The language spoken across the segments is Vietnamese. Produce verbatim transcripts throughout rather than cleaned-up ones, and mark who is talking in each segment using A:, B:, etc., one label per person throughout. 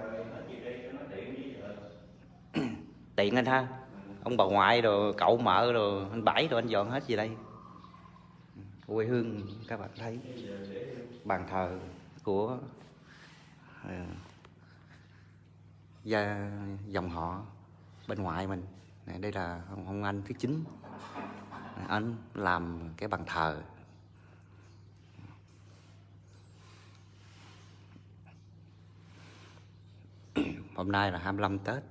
A: Tiện anh ha. Ông bà ngoại rồi cậu mợ rồi anh Bảy rồi anh dọn hết gì đây. Quê hương các bạn thấy bàn thờ của uh, gia dòng họ bên ngoại mình. Này, đây là ông, ông anh thứ chín. Anh làm cái bàn thờ. Hôm nay là hai mươi lăm Tết.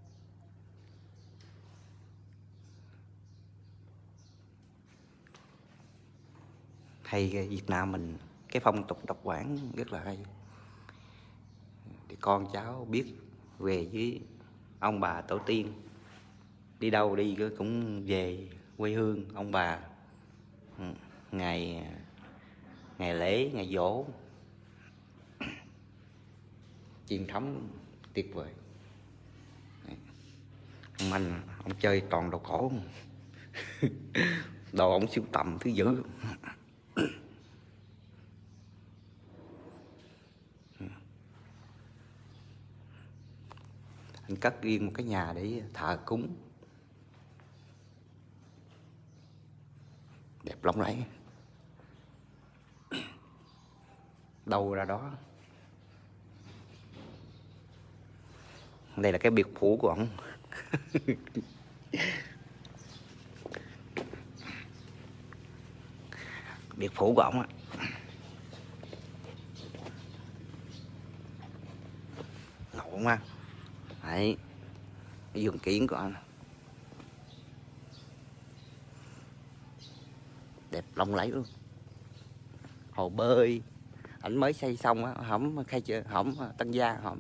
A: Hay Việt Nam mình cái phong tục độc quản rất là hay. Thì con cháu biết về với ông bà tổ tiên, đi đâu đi cũng về quê hương ông bà. Ngày ngày lễ, ngày giỗ, truyền thống tuyệt vời. Ông anh ông chơi toàn đồ cổ. Đồ ông sưu tầm thứ dữ. Anh cất riêng một cái nhà để thờ cúng, đẹp lộng lẫy. Đâu ra đó. Đây là cái biệt phủ của ông. Biệt phủ của ông á. Ngộ mà. Đấy, cái vườn kiển của anh đẹp lộng lẫy luôn. Hồ bơi ảnh mới xây xong á, hổng khai chưa, hổng Tân Gia hổng.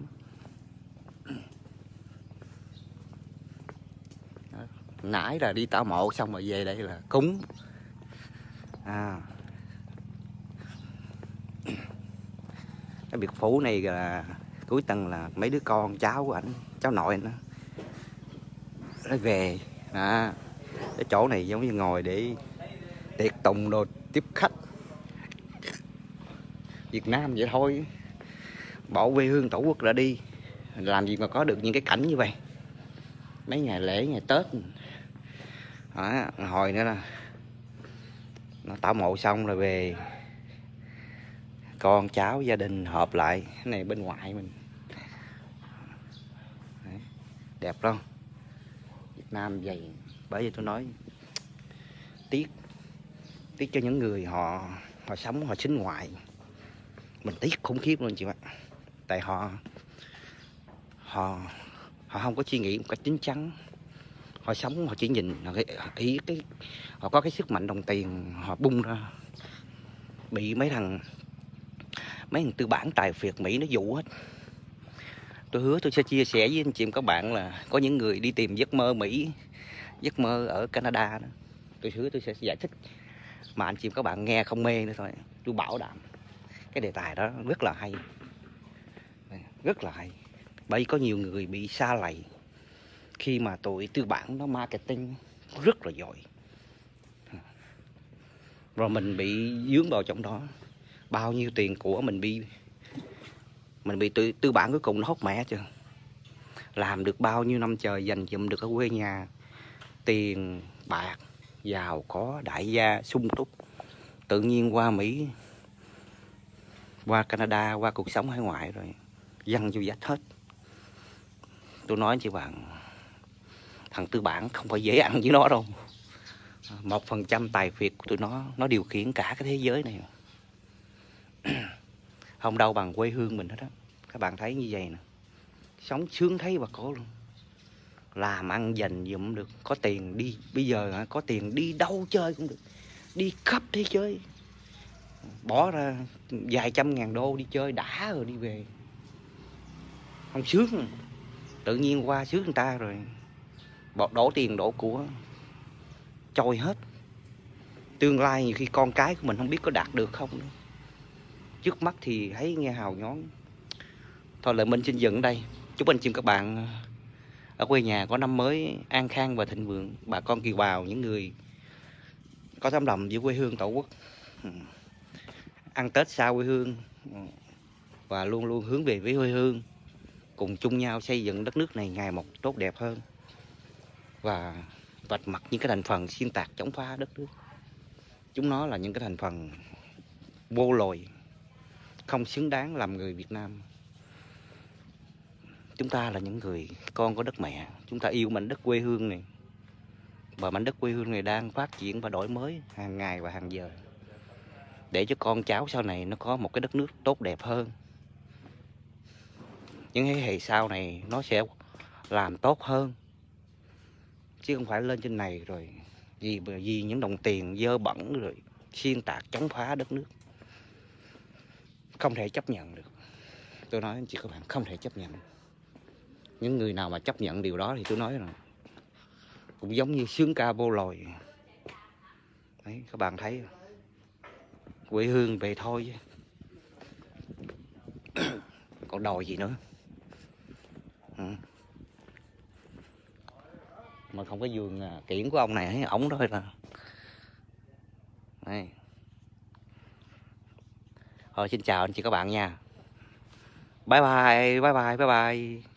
A: Nãy là đi tảo mộ xong rồi về đây là cúng. À, cái biệt phủ này là cuối tuần là mấy đứa con cháu của ảnh, cháu nội anh đó, nó về. À, cái chỗ này giống như ngồi để tiệc tùng đồ tiếp khách Việt Nam vậy thôi. Bỏ quê hương tổ quốc ra đi, làm gì mà có được những cái cảnh như vậy. Mấy ngày lễ, ngày Tết đó, hồi nữa là nó tảo mộ xong rồi về, con cháu gia đình họp lại. Cái này bên ngoại mình. Đấy, đẹp không? Việt Nam vậy. Bởi vì tôi nói tiếc tiếc cho những người họ họ sống, họ sinh ngoại. Mình tiếc khủng khiếp luôn chị ạ. Tại họ họ họ không có suy nghĩ một cách chính chắn. Họ sống, họ chỉ nhìn họ ý cái họ có cái sức mạnh đồng tiền họ bung ra, bị mấy thằng mấy thằng tư bản tài phiệt Mỹ nó dụ hết. Tôi hứa tôi sẽ chia sẻ với anh chị các bạn là có những người đi tìm giấc mơ Mỹ, giấc mơ ở Canada đó. Tôi hứa tôi sẽ giải thích mà anh chị các bạn nghe không mê nữa thôi. Tôi bảo đảm cái đề tài đó rất là hay, rất là hay. Bởi vì có nhiều người bị sa lầy khi mà tụi tư bản nó marketing rất là giỏi, rồi mình bị dướng vào trong đó. Bao nhiêu tiền của mình bị mình bị tư, tư bản cuối cùng nó hốt mẹ chứ. Làm được bao nhiêu năm trời, dành dụm được ở quê nhà tiền bạc, giàu có, đại gia sung túc, tự nhiên qua Mỹ, qua Canada, qua cuộc sống hải ngoại rồi văng vô vách hết. Tôi nói chị bạn, thằng tư bản không phải dễ ăn với nó đâu. Một phần trăm tài phiệt của tụi nó nó điều khiển cả cái thế giới này. Không đâu bằng quê hương mình hết á. Các bạn thấy như vậy nè, sống sướng thấy bà cổ luôn. Làm ăn dành dụm được, có tiền đi. Bây giờ có tiền đi đâu chơi cũng được, đi khắp thế giới. Bỏ ra vài trăm ngàn đô đi chơi đã rồi đi về. Không sướng. Tự nhiên qua sướng người ta rồi bỏ đổ tiền đổ của trôi hết. Tương lai nhiều khi con cái của mình không biết có đạt được không nữa. Trước mắt thì thấy nghe hào nhón. Thôi Lợi Minh xin dừng ở đây. Chúc anh chị các bạn ở quê nhà có năm mới an khang và thịnh vượng. Bà con kiều bào, những người có tấm lòng với quê hương tổ quốc, ăn Tết xa quê hương và luôn luôn hướng về với quê hương. cùng chung nhau xây dựng đất nước này ngày một tốt đẹp hơn, và vạch mặt những cái thành phần xuyên tạc chống phá đất nước. Chúng nó là những cái thành phần vô lồi, không xứng đáng làm người Việt Nam. Chúng ta là những người con của đất mẹ, chúng ta yêu mảnh đất quê hương này, và mảnh đất quê hương này đang phát triển và đổi mới hàng ngày và hàng giờ, để cho con cháu sau này nó có một cái đất nước tốt đẹp hơn. Những thế hệ sau này nó sẽ làm tốt hơn, chứ không phải lên trên này rồi vì vì những đồng tiền dơ bẩn rồi xuyên tạc chống phá đất nước. Không thể chấp nhận được. Tôi nói anh chị các bạn, không thể chấp nhận. Những người nào mà chấp nhận điều đó thì tôi nói là cũng giống như sướng ca vô lồi. Đấy, các bạn thấy quê hương về thôi chứ còn đòi gì nữa. Ừ. Mà không có vườn kiển của ông này thấy ổng thôi là. Đây. Thôi xin chào anh chị các bạn nha. Bye bye, bye bye, bye bye.